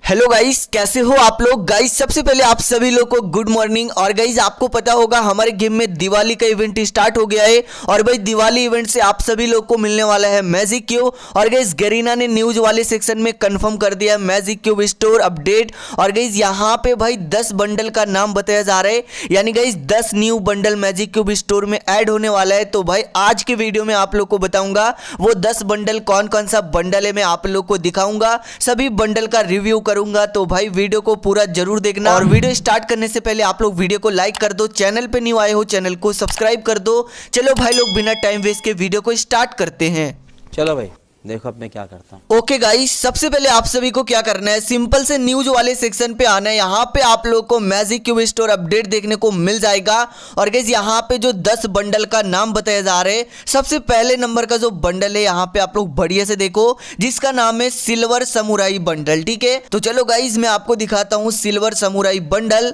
Hello guys, कैसे हो आप लोग। गाइस सबसे पहले आप सभी लोग को गुड मॉर्निंग। और गाइस आपको पता होगा हमारे गेम में दिवाली का इवेंट स्टार्ट हो गया है और भाई दिवाली इवेंट से आप सभी लोग को मिलने वाला है मैजिक क्यूब। और गाइस गरीना ने न्यूज वाले सेक्शन में कंफर्म कर दिया मैजिक क्यूब स्टोर अपडेट। और गाइस यहाँ पे भाई 10 बंडल का नाम बताया जा रहा है, यानी guys 10 new bundle magic cube store में ऐड होने वाला है। तो भाई आज के वीडियो में आप लोग को बताऊंगा वो 10 बंडल कौन कौन सा बंडल है, मैं आप लोग को दिखाऊंगा, सभी बंडल का रिव्यू करूंगा। तो भाई वीडियो को पूरा जरूर देखना। और वीडियो स्टार्ट करने से पहले आप लोग वीडियो को लाइक कर दो, चैनल पे न्यू आए हो चैनल को सब्सक्राइब कर दो। चलो भाई लोग बिना टाइम वेस्ट के वीडियो को स्टार्ट करते हैं। चलो भाई देखो अब मैं क्या करता हूँ। ओके गाइस, सबसे पहले आप सभी को क्या करना है, सिंपल से न्यूज वाले सेक्शन पे आना है। यहाँ पे आप लोग को मैजिक क्यूब स्टोर अपडेट देखने को मिल जाएगा। और गाइस यहाँ पे जो 10 बंडल का नाम बताया जा रहा है, सबसे पहले नंबर का जो बंडल है यहाँ पे आप लोग बढ़िया से देखो, जिसका नाम है सिल्वर समुराई बंडल। ठीक है, तो चलो गाइस मैं आपको दिखाता हूँ सिल्वर समुराई बंडल।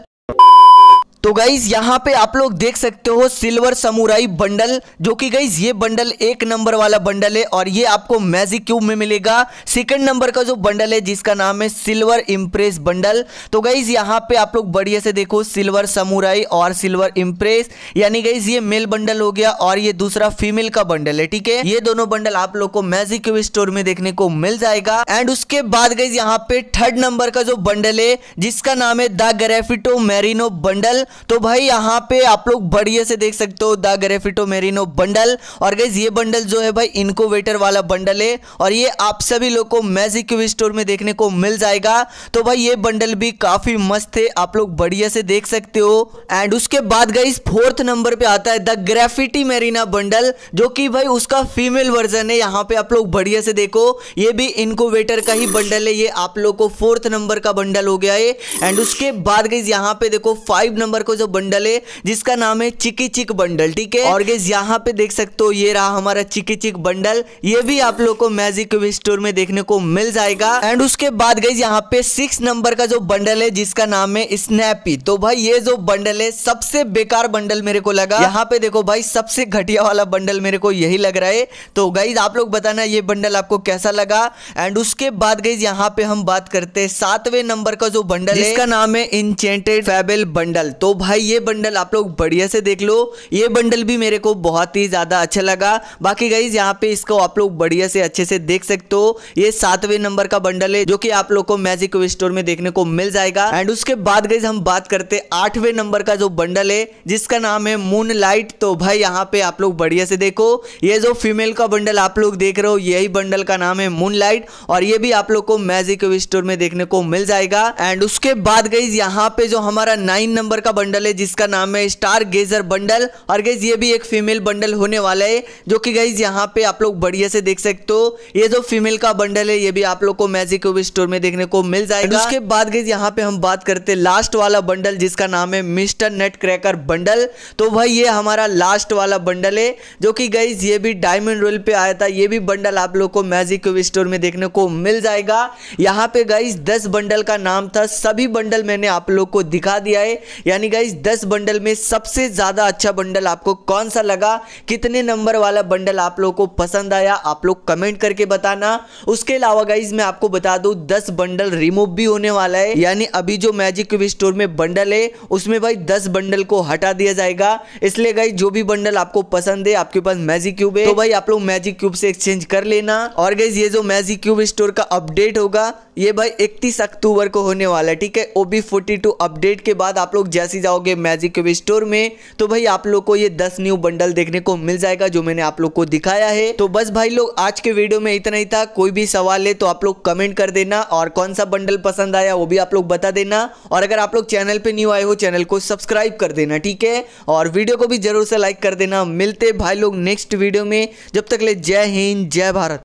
तो गाइज यहाँ पे आप लोग देख सकते हो सिल्वर समुराई बंडल, जो कि गाइज ये बंडल 1 नंबर वाला बंडल है और ये आपको मैजिक क्यूब में मिलेगा। सेकंड नंबर का जो बंडल है जिसका नाम है सिल्वर इम्प्रेस बंडल। तो गाइज यहाँ पे आप लोग बढ़िया से देखो सिल्वर समुराई और सिल्वर इम्प्रेस, यानी गाइज ये मेल बंडल हो गया और ये दूसरा फीमेल का बंडल है। ठीक है, ये दोनों बंडल आप लोग को मैजिक क्यूब स्टोर में देखने को मिल जाएगा। एंड उसके बाद गाइज यहाँ पे 3rd नंबर का जो बंडल है जिसका नाम है द ग्रेफिटो मेरिनो बंडल। तो भाई यहाँ पे आप लोग बढ़िया से देख सकते हो द ग्रेफिटो मेरिनो बंडल। और गाइस ये बंडल जो है भाई इनक्यूबेटर वाला बंडल है और ये आप सभी लोग को मैजिक क्यूब स्टोर में देखने को मिल जाएगा। तो भाई ये बंडल भी काफी मस्त है, आप लोग बढ़िया से देख सकते हो। एंड उसके बाद गाइस 4th नंबर पे आता है द ग्रेफिटी मेरिना बंडल, जो कि भाई उसका फीमेल वर्जन है। यहाँ पे आप लोग बढ़िया से देखो, ये भी इनक्यूबेटर का ही बंडल है, ये आप लोग को 4th नंबर का बंडल हो गया है। एंड उसके बाद गाइस यहाँ पे देखो 5 नंबर को जो बंडल है जिसका नाम है चिकी चिक बंडल। ठीक है, और गाइस यहाँ पे देख सकते हो ये रहा हमारा चिकी चिक बंडल, ये भी आप लोग को मैजिक क्यूब स्टोर में देखने को मिल जाएगा। एंड उसके बाद गाइस यहाँ पे 6 नंबर का जो बंडल है जिसका नाम है स्नैपी। तो भाई ये जो बंडल है सबसे बेकार बंडल मेरे को लगा। यहाँ पे देखो भाई सबसे घटिया वाला बंडल मेरे को यही लग रहा है। तो गाइस आप लोग बताना ये बंडल आपको कैसा लगा। एंड उसके बाद गाइस यहाँ पे हम बात करते हैं 7वें नंबर का जो बंडल है जिसका नाम है इंचेंटेड फेबल बंडल। तो भाई ये बंडल आप लोग बढ़िया से देख लो, ये बंडल भी मेरे को बहुत ही ज्यादा अच्छा लगा। बाकी गाइस यहाँ पे इसको आप लोग बढ़िया से अच्छे से देख सकते हो, ये 7वें नंबर का बंडल है जो कि आप लोग को मैजिक क्यूब स्टोर में देखने को मिल जाएगा। एंड उसके बाद गाइस हम बात करते 8वें नंबर का जो बंडल है जिसका नाम है मून लाइट। तो भाई यहाँ पे आप लोग बढ़िया से देखो, ये जो फीमेल का बंडल आप लोग देख रहे हो यही बंडल का नाम है मून लाइट और ये भी आप लोग को मैजिक क्यूब स्टोर में देखने को मिल जाएगा। एंड उसके बाद गाइस यहाँ पे जो हमारा 9 नंबर का बंडल है जिसका नाम है स्टार गेजर बंडल। और गाइस ये भी एक फीमेल बंडल होने वाला है, जो कि गाइस यहाँ पे आप लोग बढ़िया से देख सकते हो, ये जो फीमेल का बंडल है ये भी आप लोग को मैजिक क्यूब स्टोर में देखने को मिल जाएगा। उसके बाद गाइस यहाँ पे हम बात करते हैं लास्ट वाला बंडल जिसका नाम है मिस्टर नेट क्रैकर बंडल। तो भाई ये हमारा लास्ट वाला बंडल है जो कि गाइस ये भी डायमंड रोल पे आया था, ये भी बंडल आप लोग को मैजिक क्यूब स्टोर में देखने को मिल जाएगा। यहाँ पे गाइस 10 बंडल का नाम था, सभी बंडल मैंने आप लोग को दिखा दिया है। यानी गाइस 10 बंडल में सबसे ज्यादा अच्छा बंडल आपको कौन सा लगा, कितने नंबर वाला बंडल आप लोग को पसंद आया, आप लोग कमेंट करके बताना। उसके अलावा गाइस मैं आपको बता दूं 10 बंडल रिमूव भी होने वाला है, यानी अभी जो मैजिक क्यूब स्टोर में बंडल है उसमें भाई 10 बंडल को हटा दिया जाएगा। इसलिए गाइस जो भी बंडल आपको पसंद है, आपके पास मैजिक क्यूब है तो भाई आप लोग मैजिक क्यूब से एक्सचेंज कर लेना। और गाइस ये जो मैजिक क्यूब स्टोर का अपडेट होगा ये भाई 31 अक्टूबर को होने वाला है। ठीक है, OB42 अपडेट के बाद आप लोग जैसे जाओगे मैजिक क्यूब स्टोर में तो भाई आप लोग को ये 10 न्यू बंडल देखने को मिल जाएगा जो मैंने आप लोग को दिखाया है। तो बस भाई लोग आज के वीडियो में इतना ही था, कोई भी सवाल है तो आप लोग कमेंट कर देना और कौन सा बंडल पसंद आया वो भी आप लोग बता देना। और अगर आप लोग चैनल पे न्यू आए हो चैनल को सब्सक्राइब कर देना। ठीक है, और वीडियो को भी जरूर से लाइक कर देना। मिलते भाई लोग नेक्स्ट वीडियो में, जब तक ले जय हिंद जय भारत।